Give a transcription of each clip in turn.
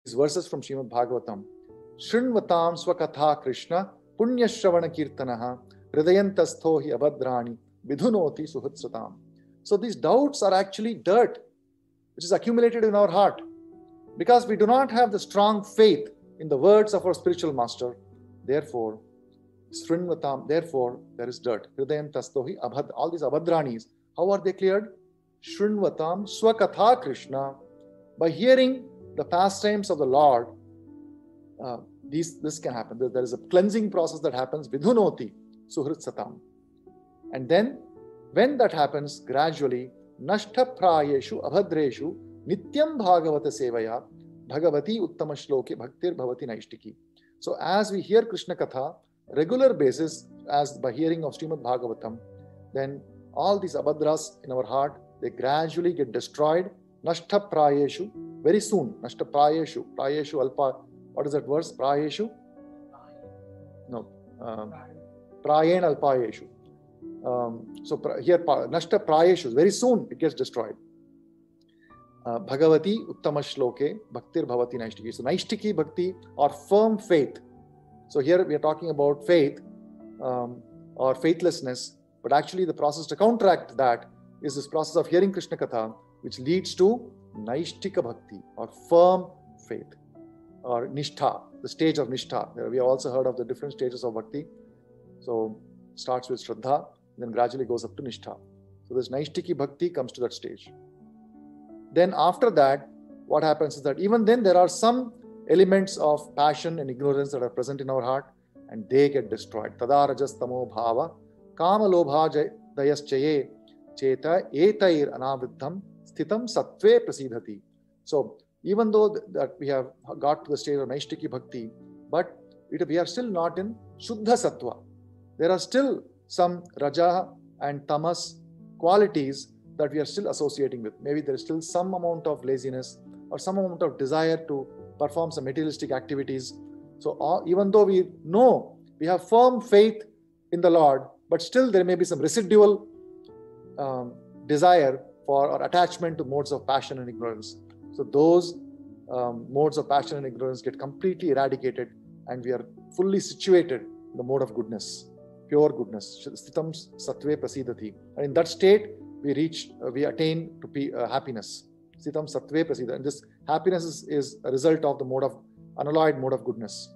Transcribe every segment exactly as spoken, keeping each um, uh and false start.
verses from Srimad Bhagavatam. Shrinvatam swakatha Krishna punya shravana kirtanaha hridayantastho hi abhadrani vidhunoti suhutsatam. So these doubts are actually dirt which is accumulated in our heart because we do not have the strong faith in the words of our spiritual master. Therefore, Shrinvatam, therefore there is dirt. Hridayantastho hi abhad. All these abhadranis, how are they cleared? Shrinvatam swakatha Krishna. By hearing the pastimes of the Lord, uh, these, this can happen. There, there is a cleansing process that happens. Vidhunoti suhritsatam. And then, when that happens, gradually, nashta prayeshu abhadreshu nityam bhagavata sevaya bhagavati uttama shloke bhaktir bhavati naishtiki. So as we hear Krishna Katha, regular basis, as by hearing of Srimad Bhagavatam, then all these abhadras in our heart, they gradually get destroyed. Nashta prayeshu, very soon. Nashta prayeshu, prayeshu alpa. What is that verse? Prayeshu? No. Um, prayen alpayeshu. Um, so here, nashta prayeshu, very soon it gets destroyed. Uh, Bhagavati uttama shloke bhaktir bhavati naishtiki. So naishtiki bhakti or firm faith. So here we are talking about faith um, or faithlessness, but actually the process to counteract that is this process of hearing Krishna Katha, which leads to naishtika bhakti or firm faith or nishtha, the stage of nishtha. We have also heard of the different stages of bhakti. So starts with shraddha, then gradually goes up to nishtha. So this naishtiki bhakti comes to that stage. Then after that, what happens is that even then there are some elements of passion and ignorance that are present in our heart, and they get destroyed. Tada rajas tamo bhava kama lobha dayaschaye cheta etair anavriddham sthitam sattve prasidhati. So even though th that we have got to the stage of naishtiki bhakti, but it, we are still not in shuddha sattva. There are still some raja and tamas qualities that we are still associating with. Maybe there is still some amount of laziness or some amount of desire to perform some materialistic activities. So uh, even though we know we have firm faith in the Lord, but still there may be some residual um, desire for or attachment to modes of passion and ignorance. So those um, modes of passion and ignorance get completely eradicated, and we are fully situated in the mode of goodness, pure goodness. Sthitam sattve prasidhati. And in that state, we reach, uh, we attain to be uh, happiness. Sthitam sattve prasidhati. And this happiness is, is a result of the mode of unalloyed mode of goodness.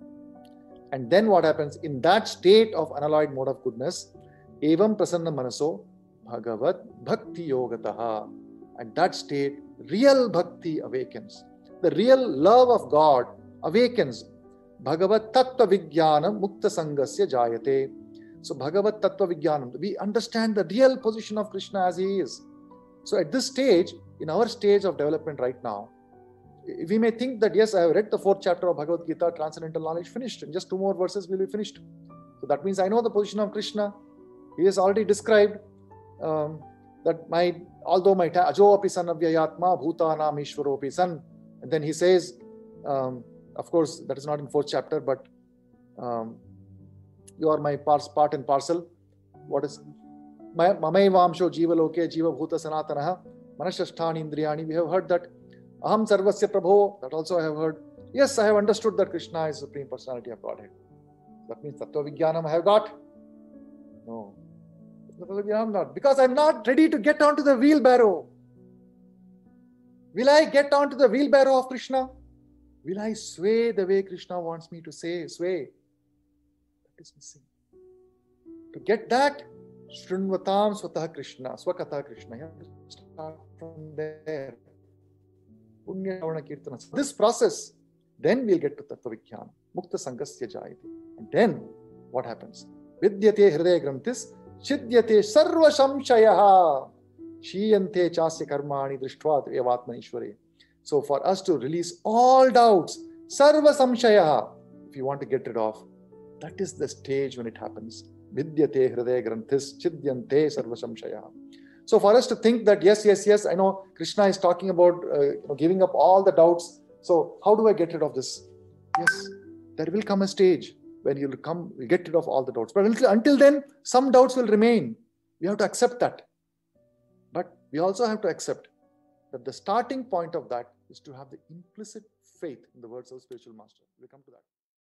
And then what happens in that state of unalloyed mode of goodness? Evam prasanna manaso bhagavat bhakti yogataha. At that state, real bhakti awakens. The real love of God awakens. Bhagavat tattva vijnanam mukta sangasya jayate. So Bhagavat tattva vijnanam, we understand the real position of Krishna as he is. So at this stage, in our stage of development right now, we may think that yes, I have read the fourth chapter of Bhagavad Gita, transcendental knowledge finished. In just two more verses will be finished. So that means I know the position of Krishna. He has already described um, that my, although my ajo api san avyayatma bhutanam ishwaropi san. And then he says, um, of course, that is not in fourth chapter, but um, you are my part and parcel. What is Mamaivamsho jiva loke jiva bhuta sanatanaha manashasthani indriyani. We have heard that. Aham sarvasya prabho. That also I have heard. Yes, I have understood that Krishna is the Supreme Personality of Godhead. That means Tattva Vijnanam I have got. No. Tattva Vijnanam not. Because I am not ready to get onto the wheelbarrow. Will I get onto the wheelbarrow of Krishna? Will I sway the way Krishna wants me to say, sway? That is missing. To get that, Shrinvatam Swatah Krishna, Swakatha Krishna. You have to start from there. Punya Shravana Kirtana. This process, then we'll get to Tattva Vijnana. Mukta Sangasya Jayate. And then, what happens? Vidyate Hridaya Granthis, Chidyate Sarva Shamshayaha, Shiyante Chasya Karmani Drishtva Evatman Ishware. So for us to release all doubts, Sarva Samshayaha, if you want to get rid of, that is the stage when it happens. Vidyate Hridaya Granthis, Chidyante Sarva Shamshayaha. So for us to think that, yes, yes, yes, I know Krishna is talking about uh, you know, giving up all the doubts. So how do I get rid of this? Yes, there will come a stage when you'll come, you get rid of all the doubts. But until, until then, some doubts will remain. We have to accept that. But we also have to accept that the starting point of that is to have the implicit faith in the words of the spiritual master. We'll come to that.